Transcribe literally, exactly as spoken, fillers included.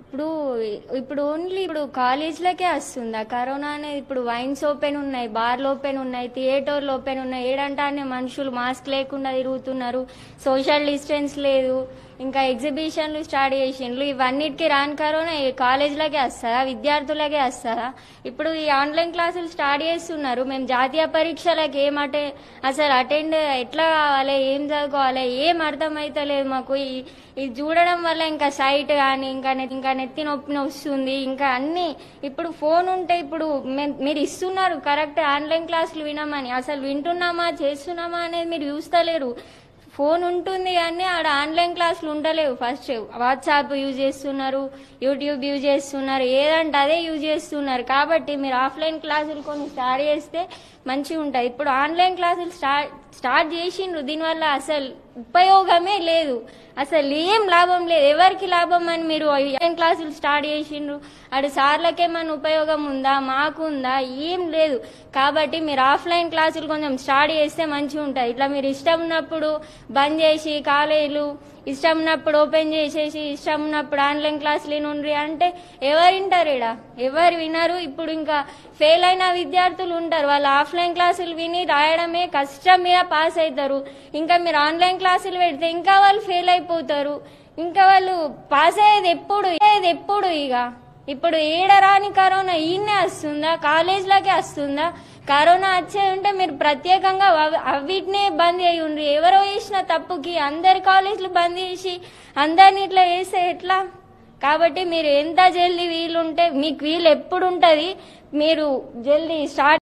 ఇప్పుడు ఇప్పుడు ఓన్లీ ఇప్పుడు కాలేజ్లకే వస్తుందా కరోనా అనేది? ఇప్పుడు వైన్స్ ఓపెన్ ఉన్నాయి, బార్లు ఓపెన్ ఉన్నాయి, థియేటర్లు ఓపెన్ ఉన్నాయి. ఏడంటానే మనుషులు మాస్క్ లేకుండా తిరుగుతున్నారు, సోషల్ డిస్టెన్స్ లేదు, ఇంకా ఎగ్జిబిషన్లు స్టార్ట్ చేసిండ్రు. ఇవన్నిటికీ రాని కరోనా కాలేజ్లకే వస్తారా, విద్యార్థులకే వస్తారా? ఇప్పుడు ఈ ఆన్లైన్ క్లాసులు స్టార్ట్ చేస్తున్నారు. మేము జాతీయ పరీక్షలకు ఏమంటే అసలు అటెండ్ ఎట్లా కావాలి, ఏం చదువుకోవాలి, ఏం అర్థమైతలేదు మాకు. ఇది చూడడం వల్ల ఇంకా సైట్ కానీ ఇంకా ఇంకా నెత్తి నొప్పి వస్తుంది, ఇంకా అన్ని. ఇప్పుడు ఫోన్ ఉంటే ఇప్పుడు మీరు ఇస్తున్నారు కరెక్ట్ ఆన్లైన్ క్లాసులు వినమని, అసలు వింటున్నామా చేస్తున్నామా అనేది మీరు చూస్తలేరు. ఫోన్ ఉంటుంది కానీ ఆడ ఆన్లైన్ క్లాసులు ఉండలేవు. ఫస్ట్ వాట్సాప్ యూజ్ చేస్తున్నారు, యూట్యూబ్ యూజ్ చేస్తున్నారు, ఏదంటే అదే యూజ్ చేస్తున్నారు. కాబట్టి మీరు ఆఫ్లైన్ క్లాసులు కొన్ని స్టార్ట్ చేస్తే మంచిగా ఉంటుంది. ఇప్పుడు ఆన్లైన్ క్లాసులు స్టార్ట్ స్టార్ట్ చేసిండ్రు, దీనివల్ల అసలు ఉపయోగమే లేదు, అసలు ఏం లాభం లేదు. ఎవరికి లాభం అని మీరు ఆన్లైన్ క్లాసులు స్టార్ట్ చేసిండ్రు? అటు సార్లకేమన్నా ఉపయోగం ఉందా, మాకు ఉందా? ఏం లేదు. కాబట్టి మీరు ఆఫ్లైన్ క్లాసులు కొంచెం స్టార్ట్ చేస్తే మంచిగా ఉంటుంది. ఇట్లా మీరు ఇష్టం ఉన్నప్పుడు బంద్ చేసి కాలేజీలు ఇష్టం ఉన్నప్పుడు ఓపెన్ చేసేసి ఇష్టం ఉన్నప్పుడు ఆన్లైన్ క్లాసులు నుండి అంటే ఎవరు వింటారు? ఇడ ఎవరు వినరు. ఇప్పుడు ఇంకా ఫెయిల్ అయిన విద్యార్థులు ఉంటారు, వాళ్ళు ఆఫ్లైన్ క్లాసులు విని రాయడమే కష్టం మీద పాస్ అవుతారు. ఇంకా మీరు ఆన్లైన్ క్లాసులు పెడితే ఇంకా వాళ్ళు ఫెయిల్ అయిపోతారు. ఇంకా వాళ్ళు పాస్ అయ్యేది ఎప్పుడు అయ్యేది ఎప్పుడు ఇక ఇప్పుడు ఏడరాని కరోనా ఈయనే వస్తుందా, కాలేజ్లకే వస్తుందా? కరోనా వచ్చే ఉంటే మీరు ప్రత్యేకంగా అవిటినే బంద్ చేయి ఉండ్రి. ఎవరో చేసిన తప్పుకి అందరి కాలేజీలు బంద్ చేసి అందరిని ఇట్లా చేస్తే ఎట్లా? కాబట్టి మీరు ఎంత జల్దీ వీలుంటే మీకు వీలు ఎప్పుడు ఉంటుంది, మీరు జల్దీ స్టార్ట్